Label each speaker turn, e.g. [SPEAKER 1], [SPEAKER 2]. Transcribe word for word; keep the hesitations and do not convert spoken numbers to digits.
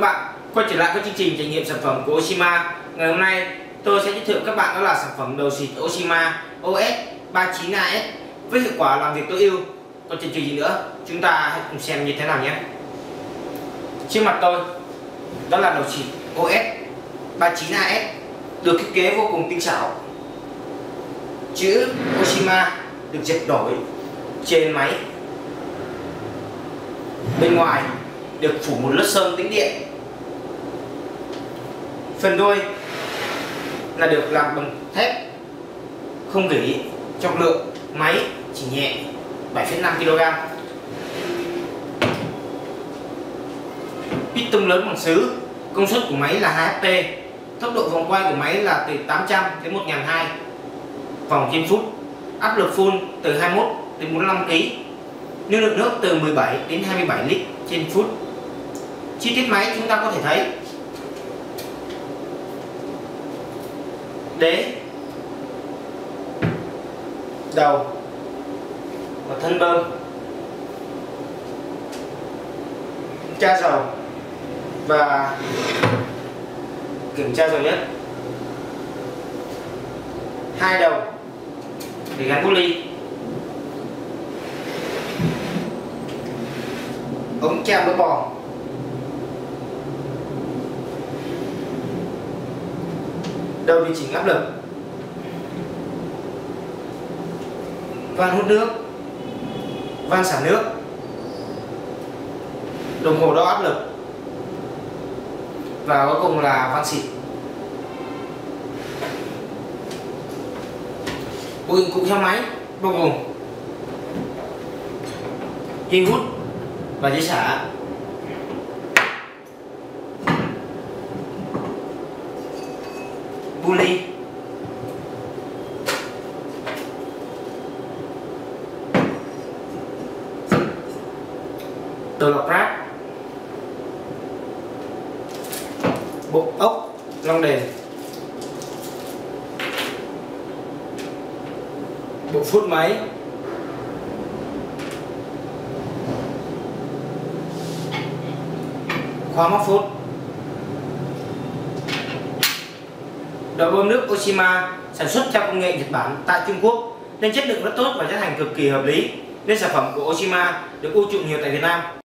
[SPEAKER 1] các bạn quay trở lại với chương trình trải nghiệm sản phẩm của Oshima. Ngày hôm nay tôi sẽ giới thiệu các bạn đó là sản phẩm đầu xịt Oshima O S ba mươi chín A S với hiệu quả làm việc tối ưu. Còn chần chừ gì nữa, chúng ta hãy cùng xem như thế nào nhé. Trước mặt tôi đó là đầu xịt O S ba mươi chín A S được thiết kế vô cùng tinh xảo. Chữ Oshima được dệt nổi trên máy. Bên ngoài được phủ một lớp sơn tĩnh điện. Phần đuôi là được làm bằng thép không gỉ. Trọng lượng máy chỉ nhẹ bảy phẩy năm ki lô gam. Piston lớn bằng sứ. Công suất của máy là hai H P. Tốc độ vòng quay của máy là từ tám trăm đến một nghìn hai trăm vòng trên phút. Áp lực full từ hai mươi mốt đến bốn mươi lăm ki lô gam. Lưu lượng nước từ mười bảy đến hai mươi bảy lít trên phút. Chi tiết máy chúng ta có thể thấy đế, đầu và thân bơm, tra dầu và kiểm tra dầu nhất, hai đầu để gắn bút ly, ống chạm bơm bò, đầu điều chỉnh áp lực, van hút nước, van xả nước, đồng hồ đo áp lực và cuối cùng là van xịt. Bộ dụng cụ theo máy bao gồm dây hút và dây xả, bu ly, tổ lọc ráp, bộ ốc long đèn, bộ phút máy, khóa móc phút. Đầu bơm nước Oshima sản xuất theo công nghệ Nhật Bản tại Trung Quốc nên chất lượng rất tốt và giá thành cực kỳ hợp lý, nên sản phẩm của Oshima được ưa chuộng nhiều tại Việt Nam.